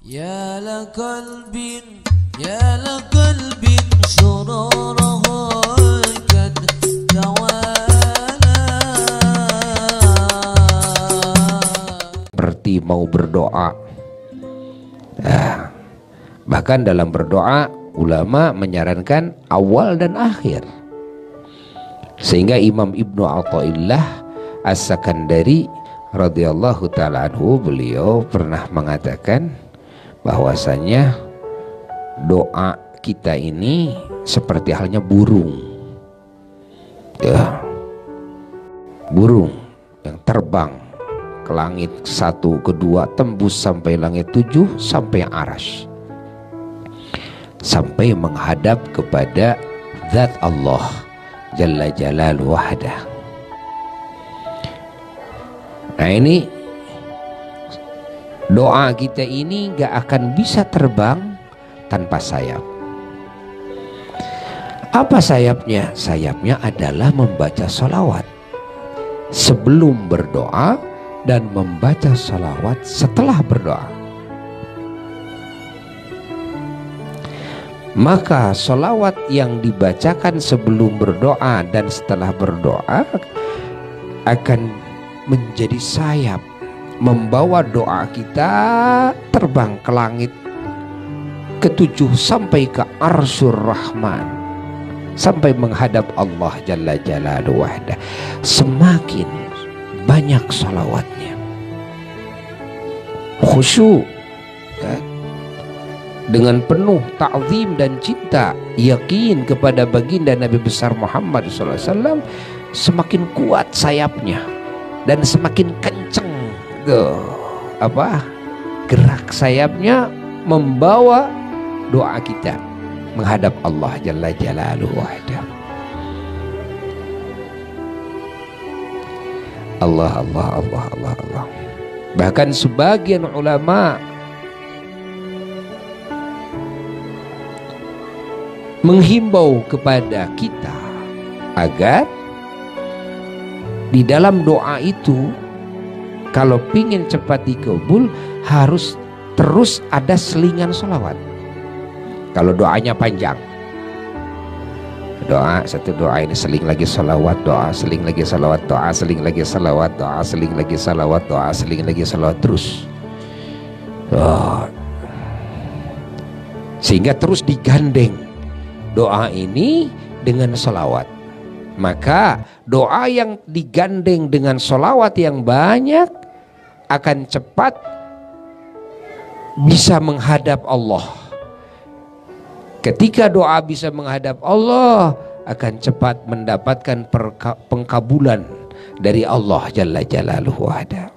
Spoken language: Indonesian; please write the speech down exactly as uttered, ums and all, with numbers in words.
يا لقلب يا لقلب سراره قد توالى. Seperti mau berdoa. Nah, bahkan dalam berdoa ulama menyarankan awal dan akhir. Sehingga Imam Ibnu Athaillah As-Sakandari radhiyallahu ta'ala anhu, beliau pernah mengatakan bahwasanya doa kita ini seperti halnya burung, ya, burung yang terbang ke langit satu, kedua, tembus sampai langit tujuh, sampai arsy, sampai menghadap kepada zat Allah Jalla Jalaluhu wahdah. Nah, ini doa kita ini gak akan bisa terbang tanpa sayap. Apa sayapnya? Sayapnya adalah membaca sholawat sebelum berdoa dan membaca sholawat setelah berdoa. Maka sholawat yang dibacakan sebelum berdoa dan setelah berdoa akan menjadi sayap, membawa doa kita terbang ke langit ketujuh sampai ke Arsyur Rahman, sampai menghadap Allah Jalla Jalaluhu wahdah. Semakin banyak sholawatnya, khusyuk, kan? Dengan penuh ta'zim dan cinta, yakin kepada baginda Nabi besar Muhammad shallallahu alaihi wasallam, semakin kuat sayapnya dan semakin kenceng tuh, apa gerak sayapnya membawa doa kita menghadap Allah Jalla Jalaluhu wahdah. Allah Allah Allah Allah Allah. Bahkan sebagian ulama menghimbau kepada kita agar di dalam doa itu, kalau pingin cepat dikabul, harus terus ada selingan sholawat. Kalau doanya panjang, doa satu doa ini seling lagi sholawat, doa seling lagi sholawat, doa seling lagi sholawat, doa seling lagi sholawat, doa seling lagi sholawat terus, oh. Sehingga terus digandeng doa ini dengan sholawat. Maka doa yang digandeng dengan sholawat yang banyak akan cepat bisa menghadap Allah. Ketika doa bisa menghadap Allah, akan cepat mendapatkan pengkabulan dari Allah Jalla Jalaluhu wahdah.